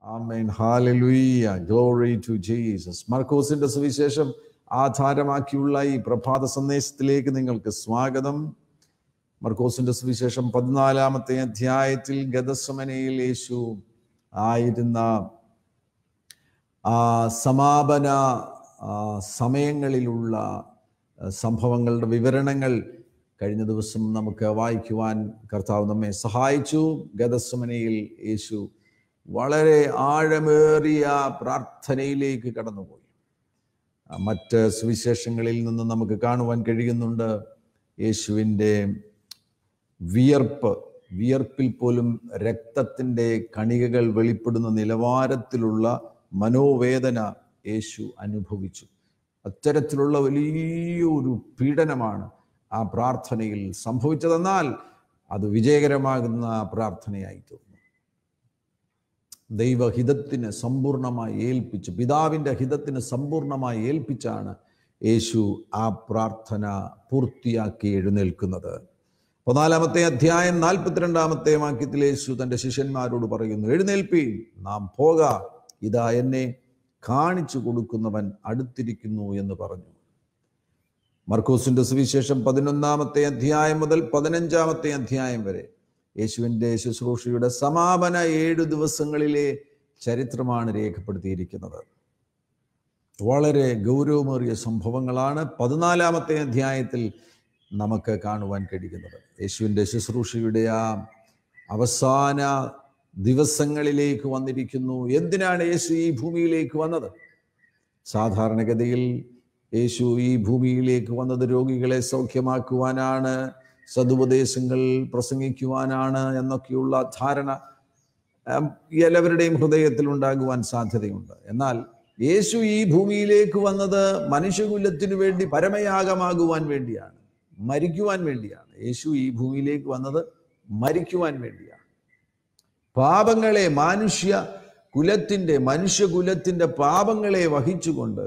Amen. Hallelujah. Glory to Jesus. മർക്കോസിന്റെ സുവിശേഷം ആധാരമാക്കിയുള്ള ഈ പ്രഭാത സന്ദേശത്തിലേക്ക് നിങ്ങൾക്ക് സ്വാഗതം. മർക്കോസിന്റെ സുവിശേഷം 14-ാമത്തെ അധ്യായത്തിൽ ഗെത്സമനയിൽ യേശു ആയിരുന്ന സമാപന സമയങ്ങളിലുള്ള സംഭവങ്ങളുടെ വിവരണങ്ങൾ കഴിഞ്ഞ ദിവസം നമുക്ക് വായിക്കുവാൻ കർത്താവ് നമ്മെ സഹായിച്ചു. ഗെത്സമനയിൽ യേശു വളരെ ആഴമേറിയ പ്രാർത്ഥനയിലേക്ക് കടന്നുപോയി. മറ്റ് സുവിശേഷങ്ങളിൽ നിന്ന് നമുക്ക് കാണുവാൻ കഴിയുന്നുണ്ട് യേശുവിൻ്റെ വിയർപ്പിൽ പോലും രക്തത്തിൻ്റെ കണികകൾ വെളിപ്പെടുന്ന നിലവാരത്തിലുള്ള മനോവേദന യേശു അനുഭവിച്ചു. അത്തരത്തിലുള്ള വലിയൊരു പീഡനമാണ് ആ പ്രാർത്ഥനയിൽ സംഭവിച്ചതെന്നാൽ അത് വിജയകരമാകുന്ന പ്രാർത്ഥനയായി തീർന്നു. ദൈവഹിതത്തിന് സമ്പൂർണമായി ഏൽപ്പിച്ച്, പിതാവിൻ്റെ ഹിതത്തിന് സമ്പൂർണമായി ഏൽപ്പിച്ചാണ് യേശു ആ പ്രാർത്ഥന പൂർത്തിയാക്കി എഴുന്നേൽക്കുന്നത്. 14-ാമത്തെ അധ്യായം 42-ാമത്തെ വാക്യത്തിൽ യേശു തൻ്റെ ശിഷ്യന്മാരോട് പറയുന്നു, എഴുന്നേൽപ്പീൻ, നാം പോക, ഇതാ എന്നെ കാണിച്ചു കൊടുക്കുന്നവൻ അടുത്തിരിക്കുന്നു എന്ന് പറഞ്ഞു. മർക്കോസിന്റെ സുവിശേഷം 11-ാമത്തെ അധ്യായം മുതൽ 15-ാമത്തെ അധ്യായം വരെ യേശുവിൻ്റെ ശുശ്രൂഷയുടെ സമാപന 7 ദിവസങ്ങളിലെ ചരിത്രമാണ് രേഖപ്പെടുത്തിയിരിക്കുന്നത്. വളരെ ഗൗരവമേറിയ സംഭവങ്ങളാണ് 14-ാമത്തെ അധ്യായത്തിൽ നമുക്ക് കാണുവാൻ കഴിയുന്നത്. യേശുവിൻ്റെ ശുശ്രൂഷയുടെ ആ അവസാന ദിവസങ്ങളിലേക്ക് വന്നിരിക്കുന്നു. എന്തിനാണ് യേശു ഈ ഭൂമിയിലേക്ക് വന്നത്? സാധാരണഗതിയിൽ യേശു ഈ ഭൂമിയിലേക്ക് വന്നത് രോഗികളെ സൗഖ്യമാക്കുവാനാണ്, സദുപദേശങ്ങൾ പ്രസംഗിക്കുവാനാണ് എന്നൊക്കെയുള്ള ധാരണ എല്ലാവരുടെയും ഹൃദയത്തിൽ ഉണ്ടാകുവാൻ സാധ്യതയുണ്ട്. എന്നാൽ യേശു ഈ ഭൂമിയിലേക്ക് വന്നത് മനുഷ്യകുലത്തിനു വേണ്ടി പരമയാഗമാകുവാൻ വേണ്ടിയാണ്, മരിക്കുവാൻ വേണ്ടിയാണ്. യേശു ഈ ഭൂമിയിലേക്ക് വന്നത് മരിക്കുവാൻ വേണ്ടിയാണ്. പാപങ്ങളെ, മനുഷ്യകുലത്തിൻ്റെ പാപങ്ങളെ വഹിച്ചുകൊണ്ട്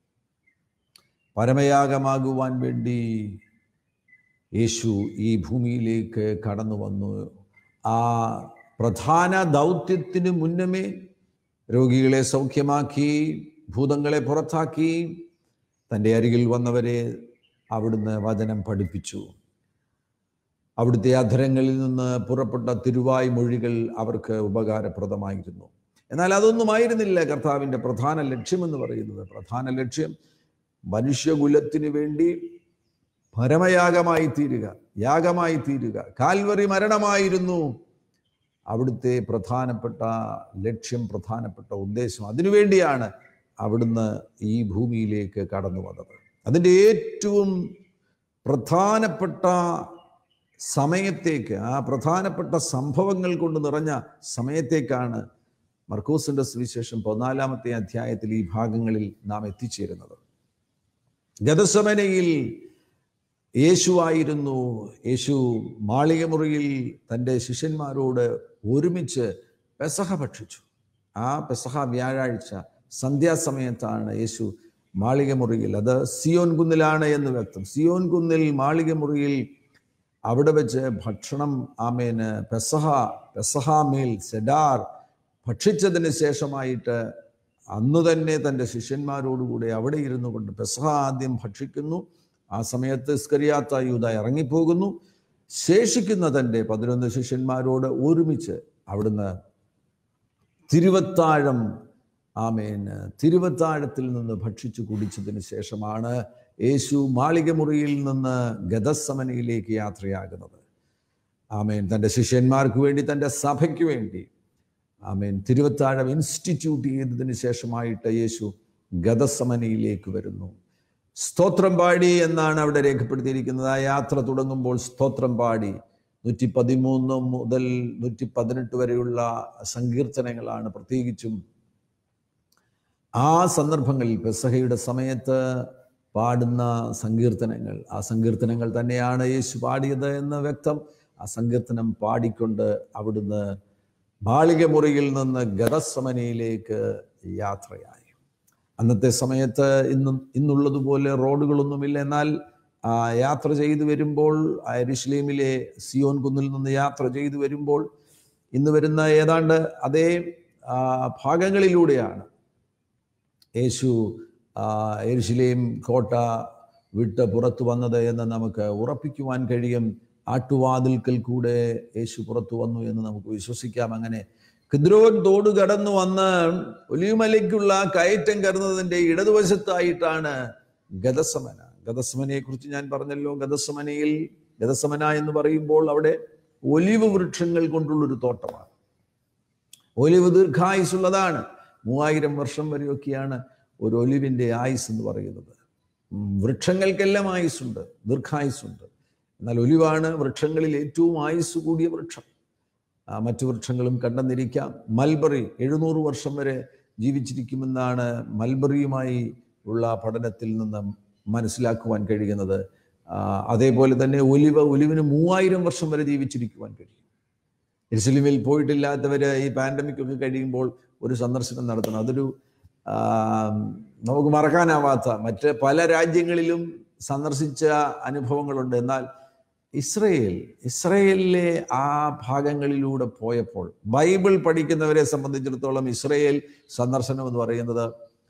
പരമയാഗമാകുവാൻ വേണ്ടി യേശു ഈ ഭൂമിയിലേക്ക് കടന്നു വന്നു. ആ പ്രധാന ദൗത്യത്തിന് മുന്നമേ രോഗികളെ സൗഖ്യമാക്കി, ഭൂതങ്ങളെ പുറത്താക്കി, തൻ്റെ അരികിൽ വന്നവരെ അവിടുന്ന് വചനം പഠിപ്പിച്ചു. അവിടുത്തെ അധരങ്ങളിൽ നിന്ന് പുറപ്പെട്ട തിരുവായ് മൊഴികൾ അവർക്ക് ഉപകാരപ്രദമായിരുന്നു. എന്നാൽ അതൊന്നുമായിരുന്നില്ല കർത്താവിൻ്റെ പ്രധാന ലക്ഷ്യമെന്ന് പറയുന്നത്. പ്രധാന ലക്ഷ്യം മനുഷ്യകുലത്തിന് വേണ്ടി പരമയാഗമായി തീരുക, യാഗമായി തീരുക. കാൽവറി മരണമായിരുന്നു അവിടുത്തെ പ്രധാനപ്പെട്ട ലക്ഷ്യം, പ്രധാനപ്പെട്ട ഉദ്ദേശം. അതിനുവേണ്ടിയാണ് അവിടുന്ന് ഈ ഭൂമിയിലേക്ക് കടന്നു വന്നത്. അതിൻ്റെ ഏറ്റവും പ്രധാനപ്പെട്ട സമയത്തേക്ക്, ആ പ്രധാനപ്പെട്ട സംഭവങ്ങൾ കൊണ്ട് നിറഞ്ഞ സമയത്തേക്കാണ് മർക്കോസിന്റെ സുവിശേഷം 14-ാമത്തെ അധ്യായത്തിൽ ഈ ഭാഗങ്ങളിൽ നാം എത്തിച്ചേരുന്നത്. ഗെത്സമനയിൽ യേശു മാളികമുറിയിൽ തൻ്റെ ശിഷ്യന്മാരോട് ഒരുമിച്ച് പെസഹ ഭക്ഷിച്ചു. ആ പെസഹ വ്യാഴാഴ്ച സന്ധ്യാസമയത്താണ് യേശു മാളികമുറിയിൽ, അത് സിയോൻ കുന്നിലാണ് എന്ന് വ്യക്തം, സിയോൻ കുന്നിൽ മാളികമുറിയിൽ അവിടെ വെച്ച് ഭക്ഷണം, പെസഹ മീൽ സെഡാർ ഭക്ഷിച്ചതിന് ശേഷമായിട്ട് അന്ന് തന്നെ തൻ്റെ ശിഷ്യന്മാരോടുകൂടെ അവിടെ ഇരുന്നു കൊണ്ട് പെസഹ ആദ്യം ഭക്ഷിക്കുന്നു. ആ സമയത്ത് ഇസ്കറിയാത്ത യൂദ ഇറങ്ങിപ്പോകുന്നു. ശേഷിക്കുന്ന തൻ്റെ 11 ശിഷ്യന്മാരോട് ഒരുമിച്ച് അവിടുന്ന് തിരുവത്താഴത്തിൽ നിന്ന് ഭക്ഷിച്ചു കുടിച്ചതിന് ശേഷമാണ് യേശു മാളികമുറിയിൽ നിന്ന് ഗെത്സമനയിലേക്ക് യാത്രയാകുന്നത്. തൻ്റെ ശിഷ്യന്മാർക്ക് വേണ്ടി, തൻ്റെ സഭയ്ക്ക് വേണ്ടി തിരുവത്താഴം ഇൻസ്റ്റിറ്റ്യൂട്ട് ചെയ്തതിന് ശേഷമായിട്ട് യേശു ഗെത്സമനയിലേക്ക് വരുന്നു. സ്തോത്രം പാടി എന്നാണ് അവിടെ രേഖപ്പെടുത്തിയിരിക്കുന്നത്. ആ യാത്ര തുടങ്ങുമ്പോൾ സ്തോത്രം പാടി 113 മുതൽ 118 വരെയുള്ള സങ്കീർത്തനങ്ങളാണ് പ്രത്യേകിച്ചും ആ സന്ദർഭങ്ങളിൽ പെസഹയുടെ സമയത്ത് പാടുന്ന സങ്കീർത്തനങ്ങൾ. ആ സങ്കീർത്തനങ്ങൾ തന്നെയാണ് യേശു പാടിയത് എന്ന് വ്യക്തം. ആ സങ്കീർത്തനം പാടിക്കൊണ്ട് അവിടുന്ന് മാളികമുറിയിൽ നിന്ന് ഗെത്സമനയിലേക്ക് യാത്രയായി. അന്നത്തെ സമയത്ത് ഇന്നുള്ളതുപോലെ റോഡുകളൊന്നുമില്ല. എന്നാൽ യാത്ര ചെയ്തു വരുമ്പോൾ, യെരുശലേമിലെ സിയോൻ കുന്നിൽ നിന്ന് യാത്ര ചെയ്തു വരുമ്പോൾ ഇന്ന് വരുന്ന ഏതാണ്ട് അതേ ഭാഗങ്ങളിലൂടെയാണ് യേശു യെരുശലേം കോട്ട വിട്ട് പുറത്തു വന്നത് എന്ന് നമുക്ക് ഉറപ്പിക്കുവാൻ കഴിയും. ആട്ടുവാതിൽക്കൽ കൂടെ യേശു പുറത്തു വന്നു എന്ന് നമുക്ക് വിശ്വസിക്കാം. അങ്ങനെ കിദ്രോൻ തോട് കടന്നു വന്ന് ഒലിവുമലയ്ക്കുള്ള കയറ്റം കയറുന്നതിൻ്റെ ഇടതുവശത്തായിട്ടാണ് ഗദസമന. ഗദസമനയെ കുറിച്ച് ഞാൻ പറഞ്ഞല്ലോ. ഗദസമന എന്ന് പറയുമ്പോൾ അവിടെ ഒലിവ് വൃക്ഷങ്ങൾ കൊണ്ടുള്ളൊരു തോട്ടമാണ്. ഒലിവ് ദീർഘായുസുള്ളതാണ്. 3000 വർഷം വരെയൊക്കെയാണ് ഒരു ഒലിവിൻ്റെ ആയുസ് എന്ന് പറയുന്നത്. വൃക്ഷങ്ങൾക്കെല്ലാം ആയുസ്സുണ്ട്, ദീർഘായുസ്സുണ്ട്. എന്നാൽ ഒലിവാണ് വൃക്ഷങ്ങളിൽ ഏറ്റവും ആയുസ് കൂടിയ വൃക്ഷം. മറ്റു വൃക്ഷങ്ങളും കണ്ടെന്നിരിക്കാം. മൽബറി 700 വർഷം വരെ ജീവിച്ചിരിക്കുമെന്നാണ് മൽബറിയുമായി ഉള്ള പഠനത്തിൽ നിന്ന് മനസ്സിലാക്കുവാൻ കഴിയുന്നത്. അതേപോലെ തന്നെ ഒലിവിന് 3000 വർഷം വരെ ജീവിച്ചിരിക്കുവാൻ കഴിയും. യെരുശലേമിൽ പോയിട്ടില്ലാത്തവർ ഈ പാൻഡമിക് ഒക്കെ കഴിയുമ്പോൾ ഒരു സന്ദർശനം നടത്തണം. അതൊരു നമുക്ക് മറക്കാനാവാത്ത, മറ്റ് പല രാജ്യങ്ങളിലും സന്ദർശിച്ച അനുഭവങ്ങളുണ്ട്. എന്നാൽ ഇസ്രയേലിലെ ആ ഭാഗങ്ങളിലൂടെ പോയപ്പോൾ ബൈബിൾ പഠിക്കുന്നവരെ സംബന്ധിച്ചിടത്തോളം ഇസ്രയേൽ സന്ദർശനം എന്ന് പറയുന്നത്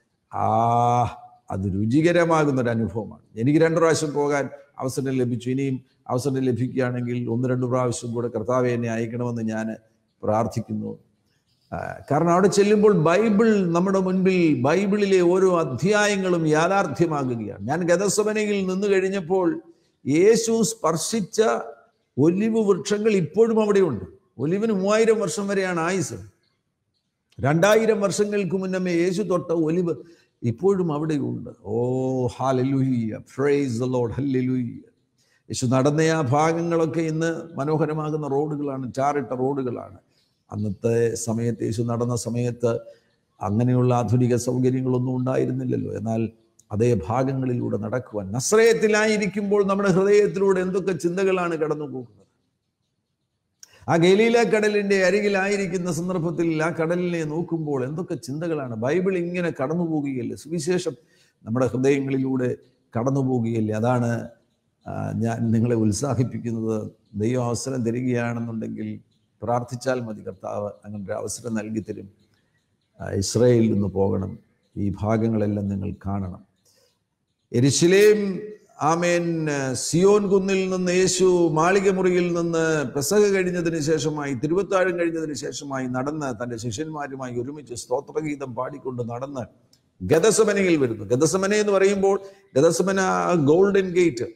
അത് രുചികരമാകുന്നൊരു അനുഭവമാണ്. എനിക്ക് 2 പ്രാവശ്യം പോകാൻ അവസരം ലഭിച്ചു. ഇനിയും അവസരം ലഭിക്കുകയാണെങ്കിൽ 1-2 പ്രാവശ്യം കൂടെ കർത്താവേ എന്നെ അയക്കണമെന്ന് ഞാൻ പ്രാർത്ഥിക്കുന്നു. കാരണം അവിടെ ചെല്ലുമ്പോൾ ബൈബിൾ നമ്മുടെ മുൻപിൽ, ബൈബിളിലെ ഓരോ അധ്യായങ്ങളും യാഥാർത്ഥ്യമാകുകയാണ്. ഞാൻ ഗദസമനയിൽ നിന്ന് കഴിഞ്ഞപ്പോൾ യേശു സ്പർശിച്ച ഒലിവ് വൃക്ഷങ്ങൾ ഇപ്പോഴും അവിടെയുണ്ട്. ഒലിവിന് 3000 വർഷം വരെയാണ് ആയുസ്. 2000 വർഷങ്ങൾക്ക് മുന്നമേ യേശു തൊട്ട ഒലിവ് ഇപ്പോഴും അവിടെയുണ്ട്. Oh hallelujah, praise the lord, hallelujah. യേശു നടന്ന ആ ഭാഗങ്ങളൊക്കെ ഇന്ന് മനോഹരമാകുന്ന റോഡുകളാണ്, ടാറിട്ട റോഡുകളാണ്. അന്നത്തെ സമയത്ത്, യേശു നടന്ന സമയത്ത് അങ്ങനെയുള്ള ആധുനിക സൗകര്യങ്ങളൊന്നും ഉണ്ടായിരുന്നില്ലല്ലോ. എന്നാൽ അതേ ഭാഗങ്ങളിലൂടെ നടക്കുവാൻ, നസ്രയത്തിലായിരിക്കുമ്പോൾ നമ്മുടെ ഹൃദയത്തിലൂടെ എന്തൊക്കെ ചിന്തകളാണ് കടന്നു പോകുന്നത്. ആ ഗലീല കടലിൻ്റെ അരികിലായിരിക്കുന്ന സന്ദർഭത്തിൽ ആ കടലിനെ നോക്കുമ്പോൾ എന്തൊക്കെ ചിന്തകളാണ്. ബൈബിൾ ഇങ്ങനെ കടന്നു പോകുകയല്ലേ, സുവിശേഷം നമ്മുടെ ഹൃദയങ്ങളിലൂടെ കടന്നു പോകുകയല്ലേ. അതാണ് ഞാൻ നിങ്ങളെ ഉത്സാഹിപ്പിക്കുന്നത്. ദൈവം അവസരം തരികയാണെന്നുണ്ടെങ്കിൽ പ്രാർത്ഥിച്ചാൽ മതി, കർത്താവ് അങ്ങനെ ഒരു അവസരം നൽകി തരും. ഇസ്രായേലിൽ നിന്ന് പോകണം, ഈ ഭാഗങ്ങളെല്ലാം നിങ്ങൾ കാണണം. യെരുശലേം, ആമേൻ, സിയോൻ കുന്നിൽ നിന്ന് യേശു മാളിക മുറിയിൽ നിന്ന് പെസഹ കഴിഞ്ഞതിന് ശേഷമായി, തിരുവത്താഴം കഴിഞ്ഞതിന് ശേഷമായി നടന്ന് തൻ്റെ ശിഷ്യന്മാരുമായി ഒരുമിച്ച് സ്തോത്രഗീതം പാടിക്കൊണ്ട് നടന്ന് ഗദസമനയിൽ വരുന്നു. ഗദസമന എന്ന് പറയുമ്പോൾ ഗദസമന ഗോൾഡൻ ഗേറ്റ്,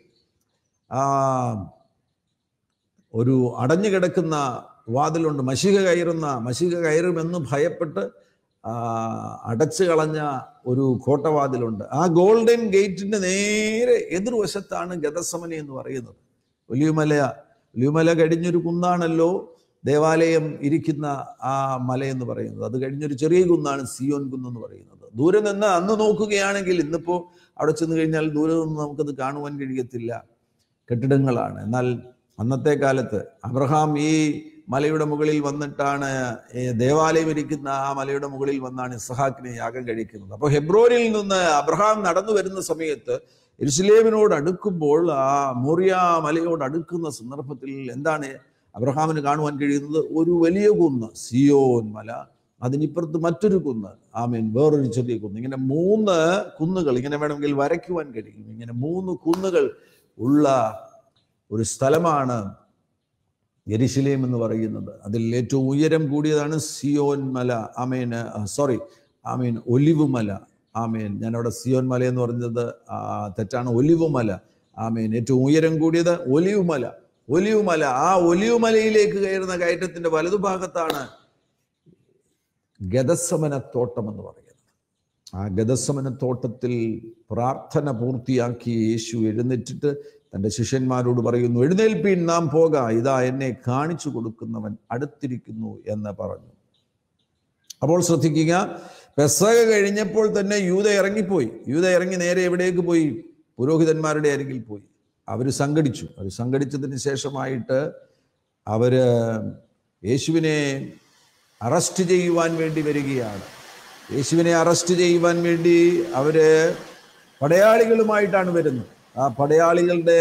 ഒരു അടഞ്ഞു കിടക്കുന്ന വാതിലുണ്ട്. മശിഹ കയറുമെന്ന് ഭയപ്പെട്ട് അടച്ചു കളഞ്ഞ ഒരു കോട്ടവാതിലുണ്ട്. ആ ഗോൾഡൻ ഗേറ്റിന്റെ നേരെ എതിർവശത്താണ് ഗദസമന എന്ന് പറയുന്നത്. ഒലിവുമല കഴിഞ്ഞൊരു കുന്നാണല്ലോ ദേവാലയം ഇരിക്കുന്ന ആ മല എന്ന് പറയുന്നത്. അത് കഴിഞ്ഞൊരു ചെറിയ കുന്നാണ് സിയോൻ കുന്നെന്ന് പറയുന്നത്. ദൂരെ നിന്ന് അന്ന് നോക്കുകയാണെങ്കിൽ, ഇന്നിപ്പോൾ അവിടെ ചെന്ന് കഴിഞ്ഞാൽ ദൂരെ നിന്ന് നമുക്കത് കാണുവാൻ കഴിയത്തില്ല, കെട്ടിടങ്ങളാണ്. എന്നാൽ അന്നത്തെ കാലത്ത് അബ്രഹാം ഈ മലയുടെ മുകളിൽ വന്നിട്ടാണ്, ദേവാലയം ഇരിക്കുന്ന ആ മലയുടെ മുകളിൽ വന്നാണ് ഇസ്ഹാക്കിനെ യാഗം കഴിക്കുന്നത്. അപ്പോൾ ഹെബ്രോനിൽ നിന്ന് അബ്രഹാം നടന്നു വരുന്ന സമയത്ത് യെരുശലേമിനോട് അടുക്കുമ്പോൾ, ആ മോറിയ മലയോട് അടുക്കുന്ന സന്ദർഭത്തിൽ എന്താണ് അബ്രഹാമിന് കാണുവാൻ കഴിയുന്നത്? ഒരു വലിയ കുന്ന്, സിയോൻ മല, അതിനിപ്പുറത്ത് മറ്റൊരു കുന്ന്, ആമീൻ, വേറൊരു ചെറിയ കുന്ന്. ഇങ്ങനെ 3 കുന്നുകൾ, ഇങ്ങനെ വേണമെങ്കിൽ വരയ്ക്കുവാൻ കഴിയും. ഇങ്ങനെ 3 കുന്നുകൾ ഉള്ള ഒരു സ്ഥലമാണ് യെരുശലേം എന്ന് പറയുന്നത്. അതിൽ ഏറ്റവും ഉയരം കൂടിയതാണ് സിയോൻ മല, ഒലിവ് മല. ആമേൻ, ഞാനവിടെ സിയോൻ മല എന്ന് പറഞ്ഞത് തെറ്റാണ്, ഒലിവ് മല. ആമേൻ, ഏറ്റവും ഉയരം കൂടിയത് ഒലിവ് മല. ആ ഒലിവ് മലയിലേക്ക് കയറുന്ന കയറ്റത്തിന്റെ വലതുഭാഗത്താണ് ഗദസമന തോട്ടം എന്ന് പറയുന്നത്. ആ ഗദസമന തോട്ടത്തിൽ പ്രാർത്ഥന പൂർത്തിയാക്കി യേശു എഴുന്നേറ്റിട്ട് തൻ്റെ ശിഷ്യന്മാരോട് പറയുന്നു, എഴുന്നേൽപ്പീൻ, നാം പോകാം, ഇതാ എന്നെ കാണിച്ചു കൊടുക്കുന്നവൻ അടുത്തിരിക്കുന്നു എന്ന് പറഞ്ഞു. അപ്പോൾ ശ്രദ്ധിക്കുക, പെസഹ കഴിഞ്ഞപ്പോൾ തന്നെ യൂദ ഇറങ്ങി നേരെ എവിടേക്ക് പോയി? പുരോഹിതന്മാരുടെ അരികിൽ പോയി. അവർ സംഘടിച്ചതിന് ശേഷമായിട്ട് അവര് യേശുവിനെ അറസ്റ്റ് ചെയ്യുവാൻ വേണ്ടി വരികയാണ്. യേശുവിനെ അറസ്റ്റ് ചെയ്യുവാൻ വേണ്ടി അവര് പടയാളികളുമായിട്ടാണ് വരുന്നത്. ആ പടയാളികളുടെ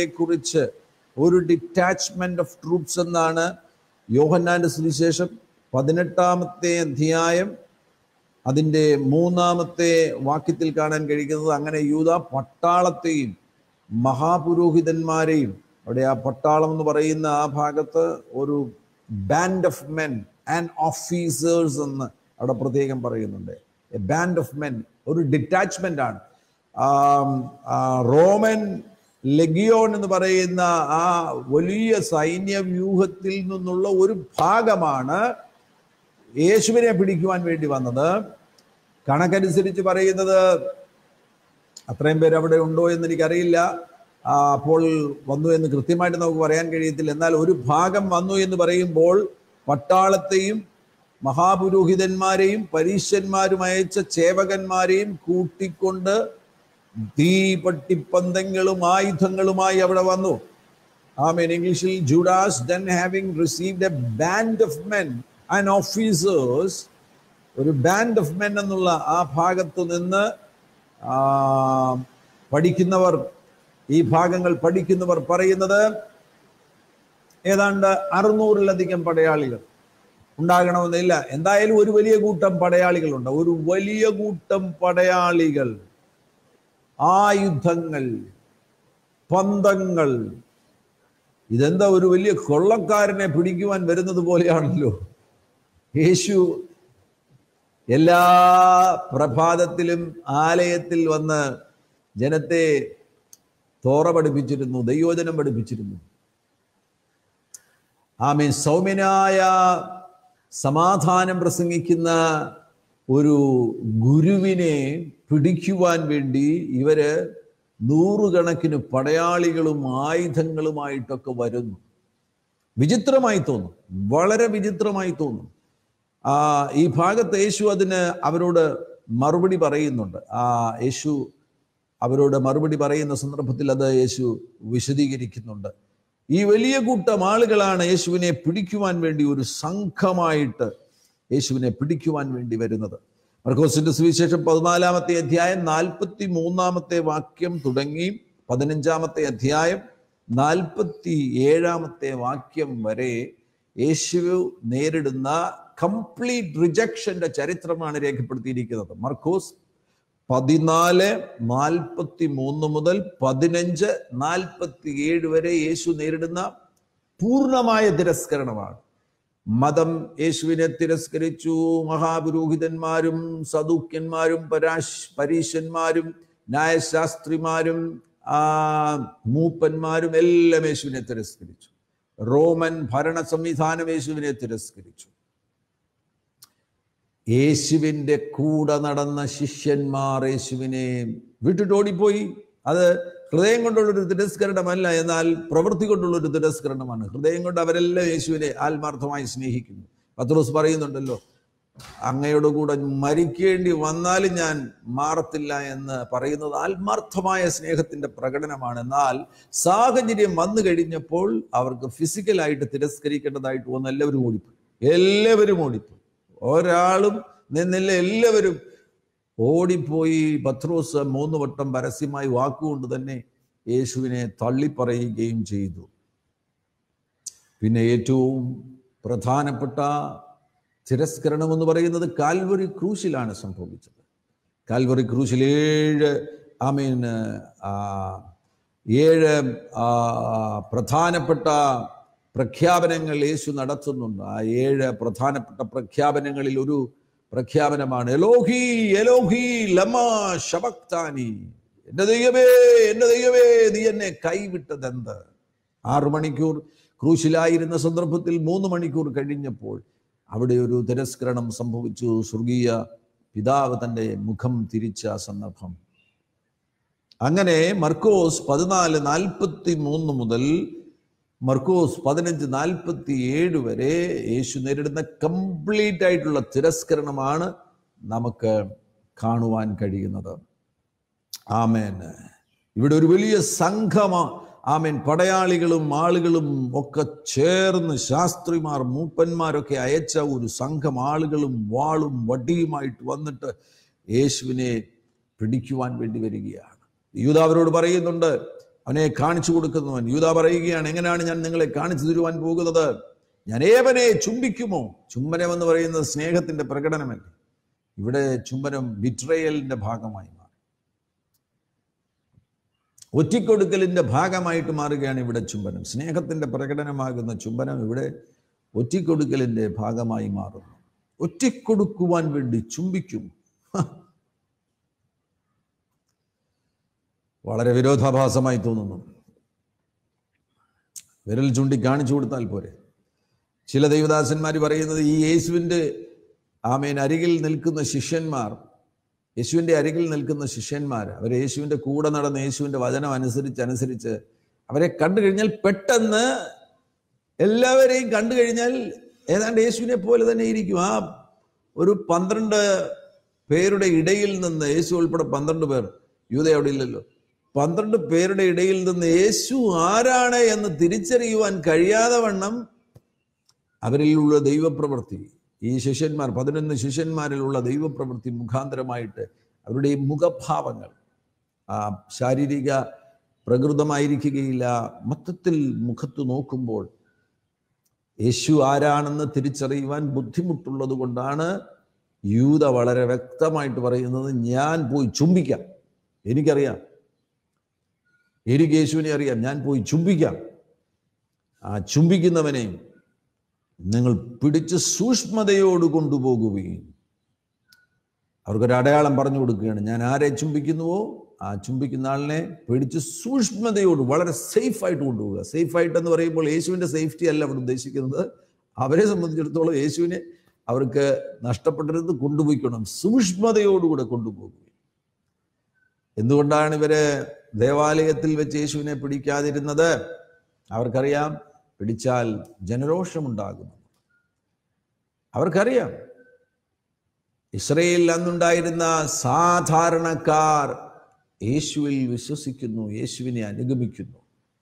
എണ്ണത്തെക്കുറിച്ച് ഒരു ഡിറ്റാച്ച്മെന്റ് ഓഫ് ട്രൂപ്സ് എന്നാണ് യോഹന്നാന്റെ സുവിശേഷം 18-ാമത്തെ അധ്യായം അതിൻ്റെ 3-ാമത്തെ വാക്യത്തിൽ കാണാൻ കഴിയുന്നത്, അങ്ങനെ യൂദ പട്ടാളത്തെയും മഹാപുരോഹിതന്മാരെയും, അവിടെ ആ പട്ടാളം എന്ന് പറയുന്ന ആ ഭാഗത്ത് ഒരു band of men and officers എന്ന് അവിടെ പ്രത്യേകം പറയുന്നുണ്ട്. എ ബാൻഡ് ഓഫ് മെൻ, ഒരു ഡിറ്റാച്ച്മെന്റ് ആണ്. റോമൻ ലെഗിയോൺ എന്ന് പറയുന്ന ആ വലിയ സൈന്യ വ്യൂഹത്തിൽ നിന്നുള്ള ഒരു ഭാഗമാണ് യേശുവിനെ പിടിക്കുവാൻ വേണ്ടി വന്നത്. കണക്കനുസരിച്ച് പറയുന്നത് അത്രയും പേര് അവിടെ ഉണ്ടോ എന്ന് എനിക്കറിയില്ല, അപ്പോൾ വന്നു എന്ന് കൃത്യമായിട്ട് നമുക്ക് പറയാൻ കഴിയത്തില്ല. എന്നാൽ ഒരു ഭാഗം വന്നു എന്ന് പറയുമ്പോൾ പട്ടാളത്തെയും മഹാപുരോഹിതന്മാരെയും പരീശന്മാരും അയച്ച ചേവകന്മാരെയും കൂട്ടിക്കൊണ്ട് തീപട്ടിപ്പന്തങ്ങളും ആയുധങ്ങളുമായി അവിടെ വന്നു. ആമേൻ. ഇംഗ്ലീഷിൽ Judas then having received a band of men and officers, ഒരു ബാൻഡ് ഓഫ് മെൻ എന്നുള്ള ആ ഭാഗത്തു നിന്ന് പഠിക്കുന്നവർ, ഈ ഭാഗങ്ങൾ പഠിക്കുന്നവർ പറയുന്നത് ഏതാണ്ട് 600-ലധികം പടയാളികൾ ഉണ്ടാകണമെന്നില്ല, എന്തായാലും ഒരു വലിയ കൂട്ടം പടയാളികളുണ്ട്. ഒരു വലിയ കൂട്ടം പടയാളികൾ, ആയുധങ്ങൾ, പന്തങ്ങൾ. ഇതെന്താ, ഒരു വലിയ കൊള്ളക്കാരനെ പിടിക്കുവാൻ വരുന്നത് പോലെയാണല്ലോ. യേശു എല്ലാ പ്രഭാതത്തിലും ആലയത്തിൽ വന്ന് ജനത്തെ തോറ പഠിപ്പിച്ചിരുന്നു, ദൈവവചനം പഠിപ്പിച്ചിരുന്നു. ആമേൻ. സൗമ്യനായ സമാധാനം പ്രസംഗിക്കുന്ന ഒരു ഗുരുവിനെ പിടിക്കുവാൻ വേണ്ടി ഇവര് 100 കണക്കിന് പടയാളികളും ആയുധങ്ങളുമായിട്ടൊക്കെ വരുന്നു. വിചിത്രമായി തോന്നും, വളരെ വിചിത്രമായി തോന്നും. ഈ ഭാഗത്ത് യേശു അതിന് അവരോട് മറുപടി പറയുന്നുണ്ട്. യേശു അവരോട് മറുപടി പറയുന്ന സന്ദർഭത്തിൽ അത് യേശു വിശദീകരിക്കുന്നുണ്ട്. ഈ വലിയ കൂട്ടം ആളുകളാണ് യേശുവിനെ പിടിക്കുവാൻ വേണ്ടി ഒരു സംഘമായിട്ട് യേശുവിനെ പിടിക്കുവാൻ വേണ്ടി വരുന്നത്. മർക്കോസിന്റെ സുവിശേഷം 14-ാമത്തെ അധ്യായം 43-ാമത്തെ വാക്യം തുടങ്ങി 15-ാമത്തെ അധ്യായം 47-ാമത്തെ വാക്യം വരെ യേശു നേരിടുന്ന കംപ്ലീറ്റ് റിജക്ഷന്റെ ചരിത്രമാണ് രേഖപ്പെടുത്തിയിരിക്കുന്നത്. മർക്കോസ് 14:43 മുതൽ 15:47 വരെ യേശു നേരിടുന്ന പൂർണ്ണമായ തിരസ്കരണമാണ്. മതം യേശുവിനെ തിരസ്കരിച്ചു. മഹാപുരോഹിതന്മാരും സദൂക്യന്മാരും പരീശന്മാരും ന്യായശാസ്ത്രിമാരും മൂപ്പന്മാരും എല്ലാം യേശുവിനെ തിരസ്കരിച്ചു. റോമൻ ഭരണ സംവിധാനം യേശുവിനെ തിരസ്കരിച്ചു. യേശുവിൻ്റെ കൂടെ നടന്ന ശിഷ്യന്മാർ യേശുവിനെ വിട്ടിട്ടോടിപ്പോയി. അത് ഹൃദയം കൊണ്ടുള്ളൊരു തിരസ്കരണമല്ല, എന്നാൽ പ്രവൃത്തി കൊണ്ടുള്ളൊരു തിരസ്കരണമാണ്. ഹൃദയം കൊണ്ട് അവരെല്ലാം യേശുവിനെ ആത്മാർത്ഥമായി സ്നേഹിക്കുന്നു. പത്രോസ് പറയുന്നുണ്ടല്ലോ, അങ്ങയോട് കൂടെ മരിക്കേണ്ടി വന്നാലും ഞാൻ മാറത്തില്ല എന്ന് പറയുന്നത് ആത്മാർത്ഥമായ സ്നേഹത്തിന്റെ പ്രകടനമാണ്. എന്നാൽ സാഹചര്യം വന്നു കഴിഞ്ഞപ്പോൾ അവർക്ക് ഫിസിക്കലായിട്ട് തിരസ്കരിക്കേണ്ടതായിട്ട് വന്ന് എല്ലാവരും ഓടിപ്പോയി. ഒരാളും നിന്നില്ല, എല്ലാവരും ഓടിപ്പോയി. പത്രോസ് 3 വട്ടം പരസ്യമായി വാക്കുകൊണ്ട് തന്നെ യേശുവിനെ തള്ളിപ്പറയുകയും ചെയ്തു. പിന്നെ ഏറ്റവും പ്രധാനപ്പെട്ട തിരസ്കരണം എന്ന് പറയുന്നത് കാൽവറി ക്രൂശിലാണ് സംഭവിച്ചത്. കാൽവറി ക്രൂശിൽ 7 പ്രധാനപ്പെട്ട പ്രഖ്യാപനങ്ങൾ യേശു നടത്തുന്നുണ്ട്. ആ 7 പ്രധാനപ്പെട്ട പ്രഖ്യാപനങ്ങളിൽ ഒരു പ്രഖ്യാപനമാണ് എലോഹി എലോഹി ലമാ ശബക്താനി, എന്റെ ദൈവമേ നീ എന്നെ കൈവിട്ടതെന്ത്. 6 മണിക്കൂർ ക്രൂശിലായിരുന്ന സന്ദർഭത്തിൽ 3 മണിക്കൂർ കഴിഞ്ഞപ്പോൾ അവിടെ ഒരു തിരസ്കരണം സംഭവിച്ചു. സ്വർഗീയ പിതാവ് തൻ്റെ മുഖം തിരിച്ച സന്ദർഭം. അങ്ങനെ മർക്കോസ് 14:43 മുതൽ മർക്കോസ് 15:47 വരെ യേശു നേരിടുന്ന കംപ്ലീറ്റ് ആയിട്ടുള്ള തിരസ്കരണമാണ് നമുക്ക് കാണുവാൻ കഴിയുന്നത്. ആമേൻ. ഇവിടെ ഒരു വലിയ ആമേൻ, പടയാളികളും ആളുകളും ഒക്കെ ചേർന്ന്, ശാസ്ത്രിമാർ മൂപ്പന്മാരൊക്കെ അയച്ച ഒരു സംഘം ആളുകളും വാളും വടിയുമായിട്ട് വന്നിട്ട് യേശുവിനെ പിടിക്കുവാൻ വേണ്ടി വരികയാണ്. യൂദാ അവരോട് പറയുന്നുണ്ട്, അവനെ കാണിച്ചു കൊടുക്കുന്നവൻ. യൂദാ പറയുകയാണ്, എങ്ങനെയാണ് ഞാൻ നിങ്ങളെ കാണിച്ചു തരുവാൻ പോകുന്നത്? ഞാൻ ഏവനെ ചുംബിക്കുമോ? ചുംബനം എന്ന് പറയുന്നത് സ്നേഹത്തിന്റെ പ്രകടനമല്ല. ഇവിടെ ചുംബനം ബിട്രയലിന്റെ ഭാഗമായി മാറി, ഒറ്റിക്കൊടുക്കലിന്റെ ഭാഗമായിട്ട് മാറുകയാണ് ഇവിടെ ചുംബനം. സ്നേഹത്തിന്റെ പ്രകടനമാകുന്ന ചുംബനം ഇവിടെ ഒറ്റിക്കൊടുക്കലിന്റെ ഭാഗമായി മാറുന്നു. ഒറ്റിക്കൊടുക്കുവാൻ വേണ്ടി ചുംബിക്കും. വളരെ വിരോധാഭാസമായി തോന്നുന്നു. വിരൽ ചൂണ്ടി കാണിച്ചു കൊടുത്താൽ പോരെ. ചില ദൈവദാസന്മാർ പറയുന്നത് ഈ യേശുവിൻ്റെ അരികിൽ നിൽക്കുന്ന ശിഷ്യന്മാർ, യേശുവിൻ്റെ അരികിൽ നിൽക്കുന്ന ശിഷ്യന്മാർ, അവർ യേശുവിൻ്റെ കൂടെ നടന്ന് യേശുവിൻ്റെ വചനം അനുസരിച്ച് അവരെ കണ്ടു കഴിഞ്ഞാൽ പെട്ടെന്ന് എല്ലാവരെയും കണ്ടു കഴിഞ്ഞാൽ ഏതാണ്ട് യേശുവിനെ പോലെ തന്നെ ഇരിക്കും. ആ ഒരു 12 പേരുടെ ഇടയിൽ നിന്ന്, യേശു ഉൾപ്പെടെ 12 പേർ, യൂദ അവിടെ ഇല്ലല്ലോ, 12 പേരുടെ ഇടയിൽ നിന്ന് യേശു ആരാണ് എന്ന് തിരിച്ചറിയുവാൻ കഴിയാതെ വണ്ണം അവരിലുള്ള ദൈവപ്രവൃത്തി, ഈ ശിഷ്യന്മാർ 11 ശിഷ്യന്മാരിലുള്ള ദൈവപ്രവൃത്തി മുഖാന്തരമായിട്ട് അവരുടെ ഈ മുഖഭാവങ്ങൾ ശാരീരിക പ്രകൃതമായിരിക്കുകയില്ല. മൊത്തത്തിൽ മുഖത്ത് നോക്കുമ്പോൾ യേശു ആരാണെന്ന് തിരിച്ചറിയുവാൻ ബുദ്ധിമുട്ടുള്ളത് കൊണ്ടാണ് യൂദ വളരെ വ്യക്തമായിട്ട് പറയുന്നത്, ഞാൻ പോയി ചുംബിക്കാം, എനിക്കറിയാം, എനിക്ക് യേശുവിനെ അറിയാം, ഞാൻ പോയി ചുംബിക്കാം. ആ ചുംബിക്കുന്നവനെ നിങ്ങൾ പിടിച്ച് സൂക്ഷ്മതയോട് കൊണ്ടുപോകുകയും. അവർക്കൊരു അടയാളം പറഞ്ഞു കൊടുക്കുകയാണ്, ഞാൻ ആരെ ചുംബിക്കുന്നുവോ ആ ചുംബിക്കുന്ന ആളിനെ പിടിച്ച് സൂക്ഷ്മതയോട് വളരെ സേഫായിട്ട് കൊണ്ടുപോകുക. സേഫായിട്ട് എന്ന് പറയുമ്പോൾ യേശുവിൻ്റെ സേഫ്റ്റി അല്ല അവിടെ ഉദ്ദേശിക്കുന്നത്. അവരെ സംബന്ധിച്ചിടത്തോളം യേശുവിനെ അവർക്ക് നഷ്ടപ്പെട്ടിരുന്നത് കൊണ്ടുപോയിക്കണം, സൂക്ഷ്മതയോടുകൂടെ കൊണ്ടുപോകുക. എന്തുകൊണ്ടാണ് ഇവര് ദേവാലയത്തിൽ വെച്ച് യേശുവിനെ പിടിക്കാതിരുന്നത്? അവർക്കറിയാം പിടിച്ചാൽ ജനരോഷമുണ്ടാകും. അവർക്കറിയാം ഇസ്രയേലിൽ അന്നുണ്ടായിരുന്ന സാധാരണക്കാർ യേശുവിൽ വിശ്വസിക്കുന്നു, യേശുവിനെ അനുഗമിക്കുന്നു.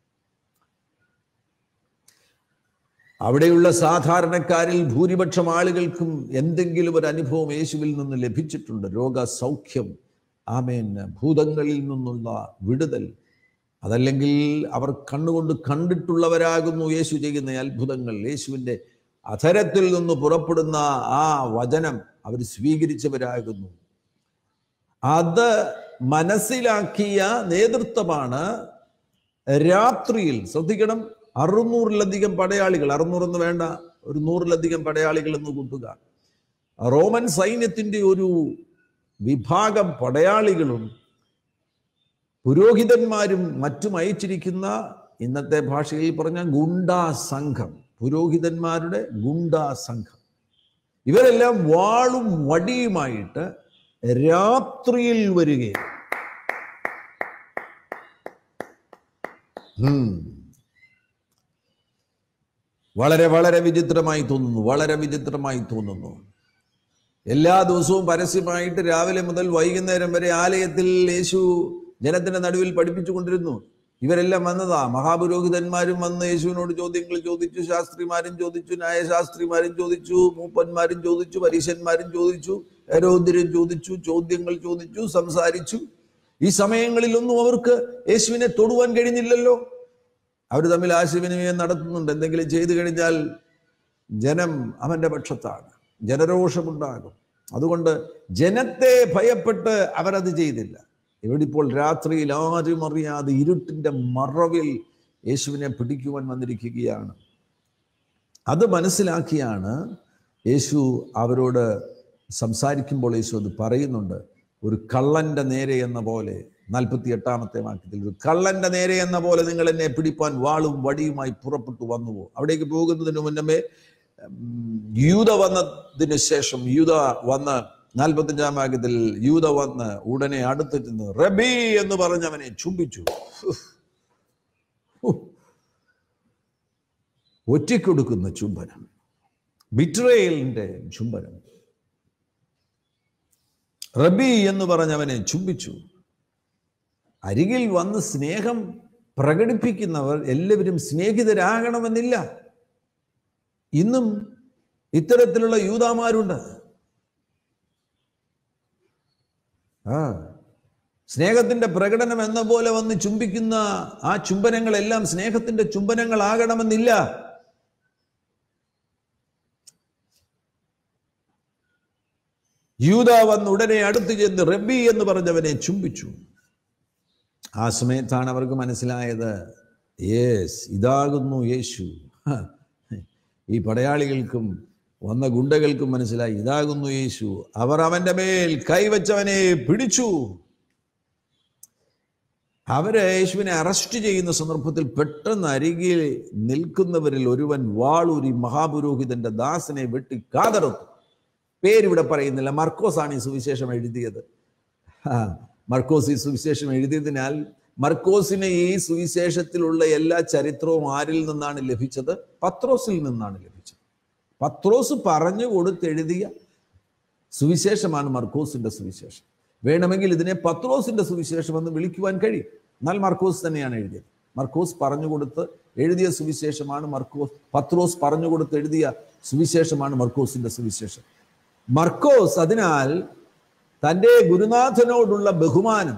അവിടെയുള്ള സാധാരണക്കാരിൽ ഭൂരിപക്ഷം ആളുകൾക്കും എന്തെങ്കിലും ഒരു അനുഭവം യേശുവിൽ നിന്ന് ലഭിച്ചിട്ടുണ്ട്. രോഗസൗഖ്യം, ആമേൻ, ഭൂതങ്ങളിൽ നിന്നുള്ള വിടുതൽ, അതല്ലെങ്കിൽ അവർ കണ്ണുകൊണ്ട് കണ്ടിട്ടുള്ളവരാകുന്നു യേശു ചെയ്യുന്ന അത്ഭുതങ്ങൾ. യേശുവിൻ്റെ അധരത്തിൽ നിന്ന് പുറപ്പെടുന്ന ആ വചനം അവർ സ്വീകരിച്ചവരാകുന്നു. അത് മനസ്സിലാക്കിയ നേതൃത്വമാണ് രാത്രിയിൽ, ശ്രദ്ധിക്കണം, 600-ലധികം പടയാളികൾ, 600 എന്ന് വേണ്ട, ഒരു 100-ലധികം പടയാളികൾ എന്ന് കൂട്ടുക, റോമൻ സൈന്യത്തിൻ്റെ ഒരു വിഭാഗം പടയാളികളും പുരോഹിതന്മാരും മറ്റും അയച്ചിരിക്കുന്ന, ഇന്നത്തെ ഭാഷയിൽ പറഞ്ഞ ഗുണ്ടാ സംഘം, പുരോഹിതന്മാരുടെ ഗുണ്ടാ സംഘം, ഇവരെല്ലാം വാളും വടിയുമായിട്ട് രാത്രിയിൽ വരികയാണ്. വളരെ വളരെ വിചിത്രമായി തോന്നുന്നു, വളരെ വിചിത്രമായി തോന്നുന്നു. എല്ലാ ദിവസവും പരസ്യമായിട്ട് രാവിലെ മുതൽ വൈകുന്നേരം വരെ ആലയത്തിൽ യേശു ജനത്തിന്റെ നടുവിൽ പഠിപ്പിച്ചുകൊണ്ടിരുന്നു. ഇവരെല്ലാം വന്നതാ. മഹാപുരോഹിതന്മാരും വന്ന് യേശുവിനോട് ചോദ്യങ്ങൾ ചോദിച്ചു, ശാസ്ത്രിമാരും ചോദിച്ചു, ന്യായശാസ്ത്രിമാരും ചോദിച്ചു, മൂപ്പന്മാരും ചോദിച്ചു, പരീശന്മാരും ചോദിച്ചു, ഹെരോദ്യരും ചോദിച്ചു, ചോദ്യങ്ങൾ ചോദിച്ചു, സംസാരിച്ചു. ഈ സമയങ്ങളിലൊന്നും അവർക്ക് യേശുവിനെ തൊടുവാൻ കഴിഞ്ഞില്ലല്ലോ. അവർ തമ്മിൽ ആശയവിനിമയം നടത്തുന്നുണ്ട്. എന്തെങ്കിലും ചെയ്തു കഴിഞ്ഞാൽ ജനം അവന്റെ പക്ഷത്താണ്, ജനരോഷമുണ്ടാകും. അതുകൊണ്ട് ജനത്തെ ഭയപ്പെട്ട് അവരത് ചെയ്തില്ല. ഇവിടെ ഇപ്പോൾ രാത്രിയിൽ ആരും അറിയാതെ ഇരുട്ടിന്റെ മറവിൽ യേശുവിനെ പിടിക്കുവാൻ വന്നിരിക്കുകയാണ്. അത് മനസ്സിലാക്കിയാണ് യേശു അവരോട് സംസാരിക്കുമ്പോൾ യേശു അത് പറയുന്നുണ്ട്. ഒരു കള്ളന്റെ നേരെ എന്ന പോലെ, 48-ാമത്തെ വാക്യത്തിൽ, ഒരു കള്ളന്റെ നേരെ എന്ന പോലെ നിങ്ങൾ എന്നെ പിടിപ്പാൻ വാളും വടിയുമായി പുറപ്പെട്ടു വന്നുവോ? അവിടേക്ക് പോകുന്നതിന് മുന്നമേ യൂദ വന്നതിന് ശേഷം, യൂദ വന്ന് 45-ാം വാക്യത്തിൽ യൂദ വന്ന് ഉടനെ അടുത്ത് ചെന്ന് റബി എന്ന് പറഞ്ഞവനെ ചുംബിച്ചു. ഒറ്റക്കൊടുക്കുന്ന ചുംബനം, ബിട്രയലിന്റെ ചുംബനം. റബി എന്ന് പറഞ്ഞവനെ ചുംബിച്ചു. അരികിൽ വന്ന് സ്നേഹം പ്രകടിപ്പിക്കുന്നവർ എല്ലാവരും സ്നേഹിതരാകണമെന്നില്ല. ഇന്നും ഇത്തരത്തിലുള്ള യൂദാമാരുണ്ട്. സ്നേഹത്തിന്റെ പ്രകടനം എന്ന പോലെ വന്ന് ചുംബിക്കുന്ന ആ ചുംബനങ്ങളെല്ലാം സ്നേഹത്തിന്റെ ചുംബനങ്ങളാകണമെന്നില്ല. യൂദ വന്ന് ഉടനെ അടുത്ത് ചെന്ന് റബ്ബി എന്ന് പറഞ്ഞവനെ ചുംബിച്ചു. ആ സമയത്താണ് അവർക്ക് മനസ്സിലായത്, യേസ്, ഇതാകുന്നു യേശു. ഈ പടയാളികൾക്കും വന്ന ഗുണ്ടകൾക്കും മനസ്സിലായി, ഇതാകുന്നു യേശു. അവർ അവന്റെ മേൽ കൈവച്ചവനെ പിടിച്ചു. അവര് യേശുവിനെ അറസ്റ്റ് ചെയ്യുന്ന സന്ദർഭത്തിൽ പെട്ടെന്ന് അരികിൽ നിൽക്കുന്നവരിൽ ഒരുവൻ വാളൂരി മഹാപുരോഹിതന്റെ ദാസനെ വെട്ടി കാതറുത്തു. പേരിവിടെ പറയുന്നില്ല. മർക്കോസ് ആണ് ഈ സുവിശേഷം എഴുതിയത്. മർക്കോസ് ഈ സുവിശേഷം എഴുതിയതിനാൽ മർക്കോസിന് ഈ സുവിശേഷത്തിലുള്ള എല്ലാ ചരിത്രവും ആരിൽ നിന്നാണ് ലഭിച്ചത്? പത്രോസിൽ നിന്നാണ് ലഭിച്ചത്. പത്രോസ് പറഞ്ഞു കൊടുത്തെഴുതിയ സുവിശേഷമാണ് മർക്കോസിന്റെ സുവിശേഷം. വേണമെങ്കിൽ ഇതിനെ പത്രോസിന്റെ സുവിശേഷം എന്ന് വിളിക്കുവാൻ കഴിയും. എന്നാൽ മർക്കോസ് തന്നെയാണ് എഴുതിയത്. മർക്കോസ് പറഞ്ഞു കൊടുത്ത് എഴുതിയ സുവിശേഷമാണ് പത്രോസ് പറഞ്ഞു കൊടുത്ത് എഴുതിയ സുവിശേഷമാണ് മർക്കോസിന്റെ സുവിശേഷം. മർക്കോസ് അതിനാൽ തൻ്റെ ഗുരുനാഥനോടുള്ള ബഹുമാനം,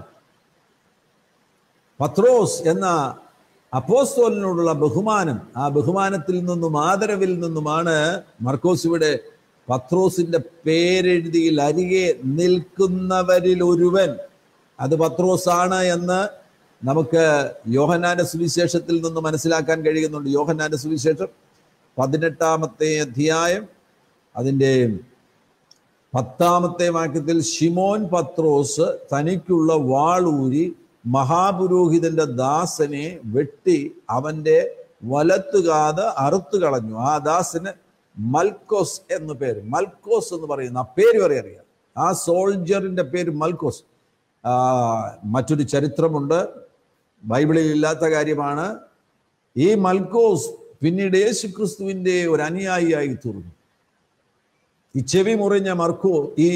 പത്രോസ് എന്ന അപ്പോസ്തലനോടുള്ള ബഹുമാനം, ആ ബഹുമാനത്തിൽ നിന്നും ആദരവിൽ നിന്നുമാണ് മർക്കോസ് ഇവിടെ പത്രോസിന്റെ പേരെഴുതിയിൽ അരികെ നിൽക്കുന്നവരിൽ ഒരുവൻ അത് പത്രോസാണ് എന്ന് നമുക്ക് യോഹന്നാന്റെ സുവിശേഷത്തിൽ നിന്ന് മനസ്സിലാക്കാൻ കഴിയുന്നുണ്ട്. യോഹന്നാന്റെ സുവിശേഷം 18-ാമത്തെ അധ്യായം അതിൻ്റെ 10-ാമത്തെ വാക്യത്തിൽ ശിമോൻ പത്രോസ് തനിക്കുള്ള വാളൂരി മഹാപുരോഹിതന്റെ ദാസനെ വെട്ടി അവന്റെ വലത്തുകാത് അറുത്തു കളഞ്ഞു. ആ ദാസന് മൽക്കോസ് എന്ന് പേര്. മൽക്കോസ് എന്ന് പറയുന്ന ആ പേര് വരെ അറിയാം. ആ സോൾജറിന്റെ പേര് മൽക്കോസ്. മറ്റൊരു ചരിത്രമുണ്ട്, ബൈബിളിൽ ഇല്ലാത്ത കാര്യമാണ്. ഈ മൽക്കോസ് പിന്നീട് യേശു ക്രിസ്തുവിന്റെ ഒരു അനുയായിയായി തീർന്നു. ഈ ചെവി മുറിഞ്ഞ ഈ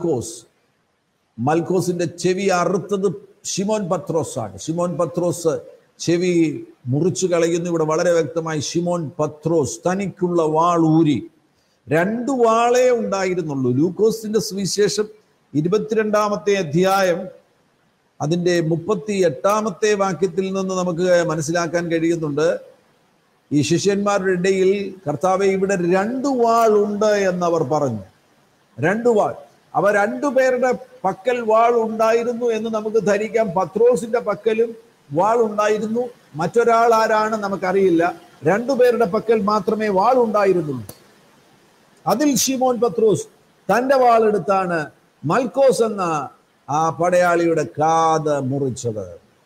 മൽക്കോസിന്റെ ചെവി അറുത്തത് ശിമോൻ പത്രോസാണ്. ശിമോൻ പത്രോസ് ചെവി മുറിച്ചു കളയുന്നു. ഇവിടെ വളരെ വ്യക്തമായി ശിമോൻ പത്രോസ് തനിക്കുള്ള വാളൂരി. 2 വാളേ ഉണ്ടായിരുന്നുള്ളൂ. ലൂക്കോസിന്റെ സുവിശേഷം 22-ാമത്തെ അധ്യായം അതിൻ്റെ 38-ാമത്തെ വാക്യത്തിൽ നിന്ന് നമുക്ക് മനസ്സിലാക്കാൻ കഴിയുന്നുണ്ട്, ഈ ശിഷ്യന്മാരുടെ ഇടയിൽ കർത്താവേ ഇവിടെ 2 വാളുണ്ട് എന്നവർ പറഞ്ഞു. 2 വാൾ. അവ 2 പേരുടെ പക്കൽ വാൾ ഉണ്ടായിരുന്നു എന്ന് നമുക്ക് ധരിക്കാം. പത്രോസിന്റെ പക്കലും വാൾ ഉണ്ടായിരുന്നു. മറ്റൊരാൾ ആരാണ് നമുക്കറിയില്ല. 2 പേരുടെ പക്കൽ മാത്രമേ വാൾ ഉണ്ടായിരുന്നുള്ളൂ. അതിൽ ശിമോൻ പത്രോസ് തന്റെ വാളെടുത്താണ് മൽക്കോസ് എന്ന ആ പടയാളിയുടെ കാത് മുറിച്ചത്.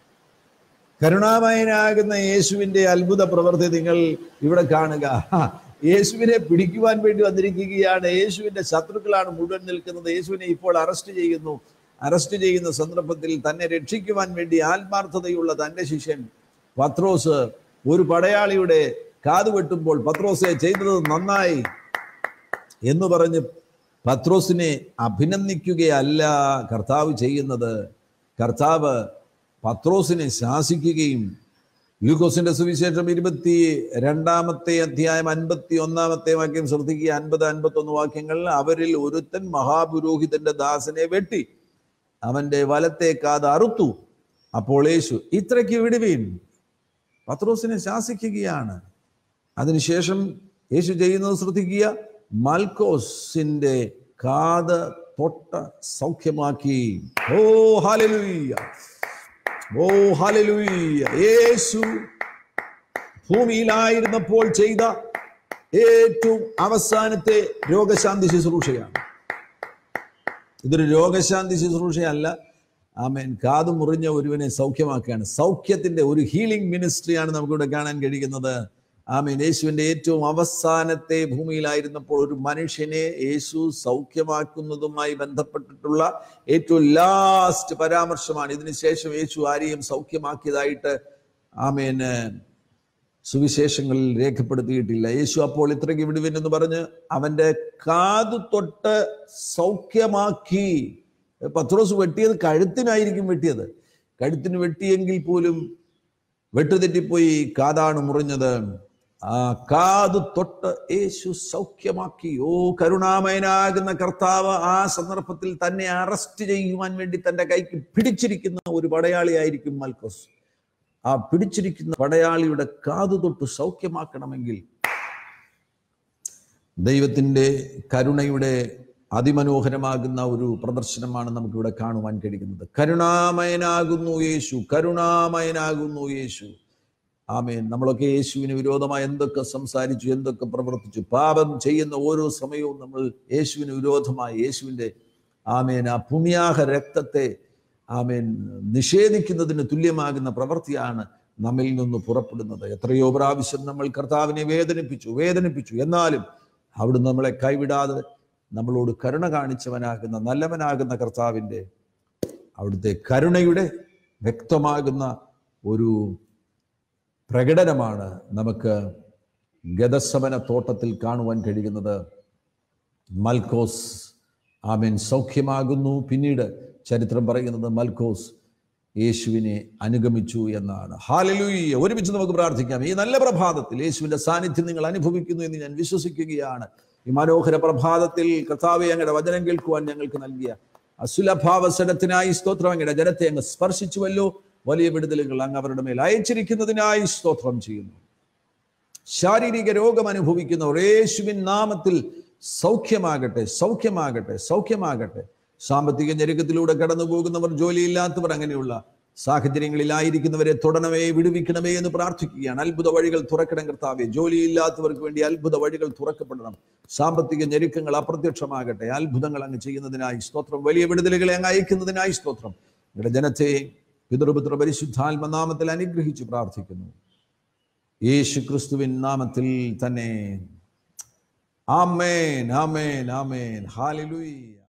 കരുണാമയനാകുന്ന യേശുവിന്റെ അത്ഭുത പ്രവൃത്തി നിങ്ങൾ ഇവിടെ കാണുക. യേശുവിനെ പിടിക്കുവാൻ വേണ്ടി വന്നിരിക്കുകയാണ്. യേശുവിന്റെ ശത്രുക്കളാണ് മുഴുവൻ നിൽക്കുന്നത്. യേശുവിനെ ഇപ്പോൾ അറസ്റ്റ് ചെയ്യുന്നു. അറസ്റ്റ് ചെയ്യുന്ന സന്ദർഭത്തിൽ തന്നെ രക്ഷിക്കുവാൻ വേണ്ടി ആത്മാർത്ഥതയുള്ള തൻ്റെ ശിഷ്യൻ പത്രോസ് ഒരു പടയാളിയുടെ കാത് വെട്ടുമ്പോൾ പത്രോസെ ചെയ്തത് നന്നായി എന്ന് പറഞ്ഞ് പത്രോസിനെ അഭിനന്ദിക്കുകയല്ല കർത്താവ് ചെയ്യുന്നത്. കർത്താവ് പത്രോസിനെ ശാസിക്കുകയും, ലൂക്കോസിന്റെ സുവിശേഷം 22-ാമത്തെ അധ്യായം 51-ാമത്തെ വാക്യം ശ്രദ്ധിക്കുക. 50-51 വാക്യങ്ങൾ. അവരിൽ ഒരുത്തൻ മഹാപുരോഹിതന്റെ ദാസനെ വെട്ടി അവന്റെ വലത്തെ കാത് അറുത്തു. അപ്പോൾ യേശു ഇത്രയ്ക്ക് വിടുവീൻ. പത്രോസിനെ ശാസിക്കുകയാണ്. അതിനുശേഷം യേശു ചെയ്യുന്നത് ശ്രദ്ധിക്കുക. മൽക്കോസിന്റെ കാത് തൊട്ട സൗഖ്യമാക്കി. ഓ ഹല്ലേലൂയ, ഓ ഹല്ലേലൂയ. യേശു ഭൂമിയിലായിരുന്നപ്പോൾ ചെയ്ത ഏറ്റവും അവസാനത്തെ രോഗശാന്തി ശുശ്രൂഷയാണ്. ഇതൊരു രോഗശാന്തി ശുശ്രൂഷയല്ല. ആമേൻ. കാതു മുറിഞ്ഞ ഒരുവനെ സൗഖ്യമാക്കുകയാണ്. സൗഖ്യത്തിന്റെ ഒരു ഹീലിംഗ് മിനിസ്ട്രിയാണ് നമുക്കിവിടെ കാണാൻ കഴിയുന്നത്. ആമേൻ. യേശുവിന്റെ ഏറ്റവും അവസാനത്തെ ഭൂമിയിലായിരുന്നപ്പോൾ ഒരു മനുഷ്യനെ യേശു സൗഖ്യമാക്കുന്നതുമായി ബന്ധപ്പെട്ടിട്ടുള്ള ഏറ്റവും ലാസ്റ്റ് പരാമർശമാണ്. ഇതിനുശേഷം യേശു ആരെയും സൗഖ്യമാക്കിയതായിട്ട് ആമേൻ സുവിശേഷങ്ങളിൽ രേഖപ്പെടുത്തിയിട്ടില്ല. യേശു അപ്പോൾ ഇത്രയ്ക്ക് വിടുവിൻ എന്ന് പറഞ്ഞ് അവന്റെ കാതു തൊട്ട് സൗഖ്യമാക്കി. പത്രോസ് വെട്ടിയത് കഴുത്തിനായിരിക്കും വെട്ടിയത്. കഴുത്തിന് വെട്ടിയെങ്കിൽ പോലും വെട്ടുതെറ്റിപ്പോയി, കാതാണ് മുറിഞ്ഞത്. ആ കാതു തൊട്ട് യേശു സൗഖ്യമാക്കി. ഓ കരുണാമയനാകുന്ന കർത്താവ് ആ സന്ദർഭത്തിൽ തന്നെ അറസ്റ്റ് ചെയ്യുവാൻ വേണ്ടി തന്റെ കൈക്ക് പിടിച്ചിരിക്കുന്ന ഒരു പടയാളിയായിരിക്കും മൽക്കോസ്. ആ പിടിച്ചിരിക്കുന്ന പടയാളിയുടെ കാതു തൊട്ട് സൗഖ്യമാക്കണമെങ്കിൽ ദൈവത്തിൻ്റെ കരുണയുടെ അതിമനോഹരമാകുന്ന ഒരു പ്രദർശനമാണ് നമുക്കിവിടെ കാണുവാൻ കഴിയുന്നത്. കരുണാമയനാകുന്നു യേശു, കരുണാമയനാകുന്നു യേശു. ആമേൻ. നമ്മളൊക്കെ യേശുവിന് വിരോധമായി എന്തൊക്കെ സംസാരിച്ചു, എന്തൊക്കെ പ്രവർത്തിച്ചു. പാപം ചെയ്യുന്ന ഓരോ സമയവും നമ്മൾ യേശുവിന് വിരോധമായി യേശുവിൻ്റെ ആമേൻ ആ പുണ്യാഹ രക്തത്തെ ആമേൻ നിഷേധിക്കുന്നതിന് തുല്യമാകുന്ന പ്രവൃത്തിയാണ് നമ്മിൽ നിന്ന് പുറപ്പെടുന്നത്. എത്രയോ പ്രാവശ്യം നമ്മൾ കർത്താവിനെ വേദനിപ്പിച്ചു. എന്നാലും അവിടുന്ന് നമ്മളെ കൈവിടാതെ നമ്മളോട് കരുണ കാണിച്ചവനാകുന്ന നല്ലവനാകുന്ന കർത്താവിൻ്റെ അവിടുത്തെ കരുണയുടെ വ്യക്തമാകുന്ന ഒരു പ്രകടനമാണ് നമുക്ക് ഗദസമന തോട്ടത്തിൽ കാണുവാൻ കഴിയുന്നത്. മൽക്കോസ് ആമേൻ സൗഖ്യമാകുന്നു. പിന്നീട് ചരിത്രം പറയുന്നത് മൽക്കോസ് യേശുവിനെ അനുഗമിച്ചു എന്നാണ്. ഹല്ലേലൂയ. ഒരുമിച്ച് നമുക്ക് പ്രാർത്ഥിക്കാം. ഈ നല്ല പ്രഭാതത്തിൽ യേശുവിൻ്റെ സാന്നിധ്യം നിങ്ങൾ അനുഭവിക്കുന്നു എന്ന് ഞാൻ വിശ്വസിക്കുകയാണ്. ഈ മനോഹര പ്രഭാതത്തിൽ കർത്താവേ, അങ്ങയുടെ വചനം കേൾക്കുവാൻ ഞങ്ങൾക്ക് നൽകിയ അസുലഭാവസരത്തിനായി സ്തോത്രം. അങ്ങയുടെ ജനത്തെ അങ്ങ് സ്പർശിച്ചുവല്ലോ. വലിയ വിടുതലുകൾ അങ്ങ് അവരുടെ മേൽ അയച്ചിരിക്കുന്നതിനായി സ്തോത്രം ചെയ്യുന്നു. ശാരീരിക രോഗം അനുഭവിക്കുന്നവർ യേശുവിൻ നാമത്തിൽ സൗഖ്യമാകട്ടെ. സാമ്പത്തിക ഞെരുക്കത്തിലൂടെ കടന്നു പോകുന്നവർ, ജോലിയില്ലാത്തവർ, അങ്ങനെയുള്ള സാഹചര്യങ്ങളിലായിരിക്കുന്നവരെ തൊടണമേ, വിടുവിക്കണമേ എന്ന് പ്രാർത്ഥിക്കുകയാണ്. അത്ഭുത വഴികൾ തുറക്കണം കർത്താവേ. ജോലിയില്ലാത്തവർക്ക് വേണ്ടി അത്ഭുത വഴികൾ തുറക്കപ്പെടണം. സാമ്പത്തിക ഞെരുക്കങ്ങൾ അപ്രത്യക്ഷമാകട്ടെ. അത്ഭുതങ്ങൾ അങ്ങ് ചെയ്യുന്നതിനായി സ്തോത്രം. വലിയ വിടുതലുകളെ അങ്ങ് അയക്കുന്നതിനായി സ്തോത്രം. നിങ്ങളുടെ ജനത്തെ പിതൃപുത്ര പരിശുദ്ധാത്മ നാമത്തിൽ അനുഗ്രഹിച്ച് പ്രാർത്ഥിക്കുന്നു. യേശു ക്രിസ്തുവിൻ നാമത്തിൽ തന്നെ. Amen, amen, amen. ഹല്ലേലൂയ.